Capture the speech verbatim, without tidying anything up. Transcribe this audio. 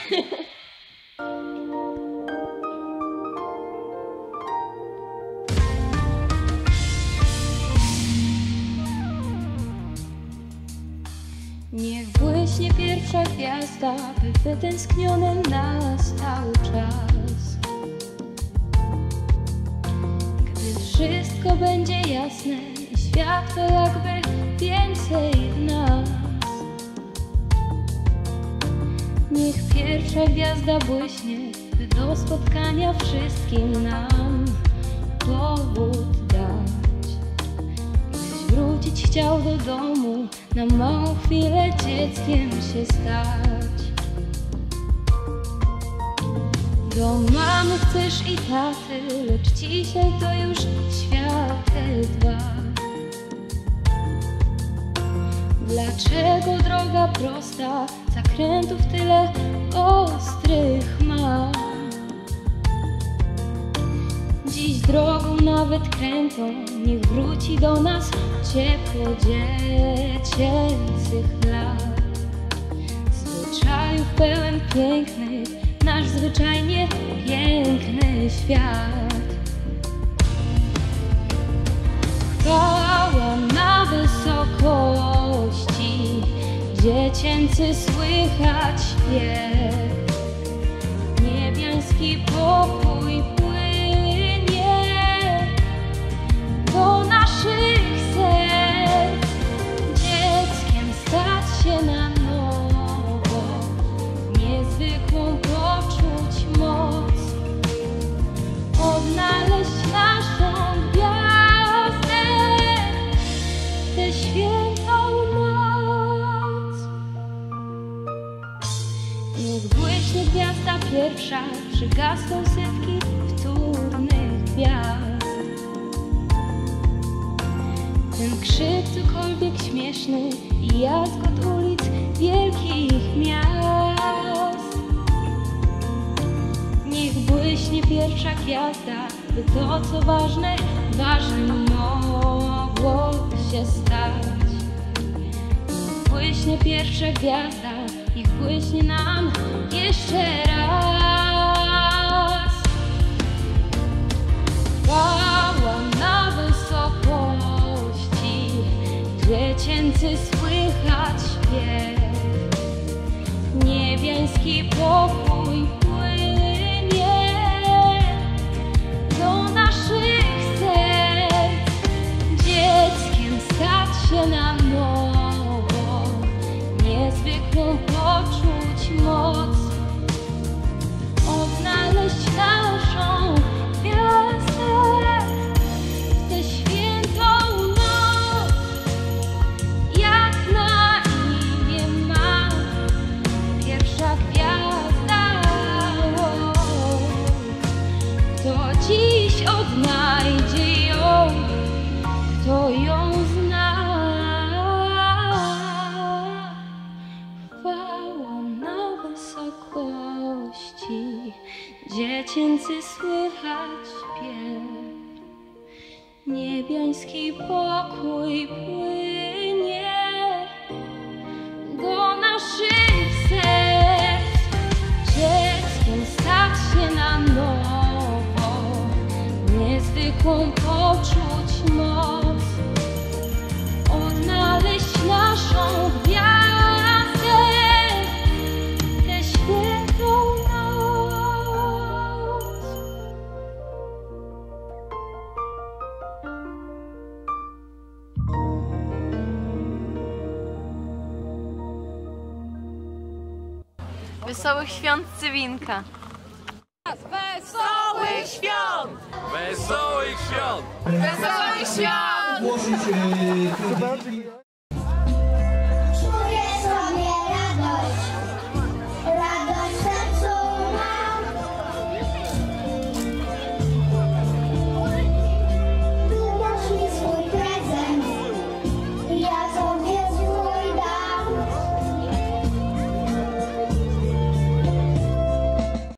Niech błyśnie pierwsza gwiazda, by wytęskniony nas cały czas. Gdy wszystko będzie jasne i świat to jakby więcej nas. Niech pierwsza gwiazda błyśnie, by do spotkania wszystkim nam powód dać. Gdyś wrócić chciał do domu, na małą chwilę dzieckiem się stać. Do mamy chcesz i taty, lecz dzisiaj to już świateł dwa. Dlaczego droga prosta, zakrętów tyle ostrych ma? Dziś drogą nawet krętą, niech wróci do nas ciepło dziecięcych lat. Zwyczajów pełen pięknych, nasz zwyczajnie piękny świat. Chwała na wysokości, dziecięcy słychać śpiew. Niebiański pokój płynie do naszych serc. Dzieckiem stać się na nowo, niezwykłą poczuć moc. Odnaleźć naszą gwiazdę, tę świętą noc. Niech błyśnie gwiazda pierwsza, przygasną setki wtórnych gwiazd. Ten krzyk cokolwiek śmieszny i jazgot ulic wielkich miast. Niech błyśnie pierwsza gwiazda, by to co ważne, ważnym mogło się stać. Niech błyśnie pierwsza gwiazda, niech błyśnie nam jeszcze raz. Chwała na wysokości, dziecięcy słychać śpiew. Niebiański pokój płynie do naszych serc. Dzieckiem stać się na nowo, niezwykłą poczuć moc. Odnaleźć naszą gwiazdę, tę świętą noc. Jak na imię ma pierwsza gwiazda, kto dziś odnajdzie ją, kto ją zna. Chwała na wysokości, dziecięcy słychać śpiew. Niebiański pokój płynie do naszych serc. Dzieckiem stać się na nowo, niezwykłą poczuć moc. Odnaleźć naszą gwiazdę, tę świętą noc. Wesołych świąt Cywinka! Wesołych świąt! Wesołych świąt! Wesołych świąt!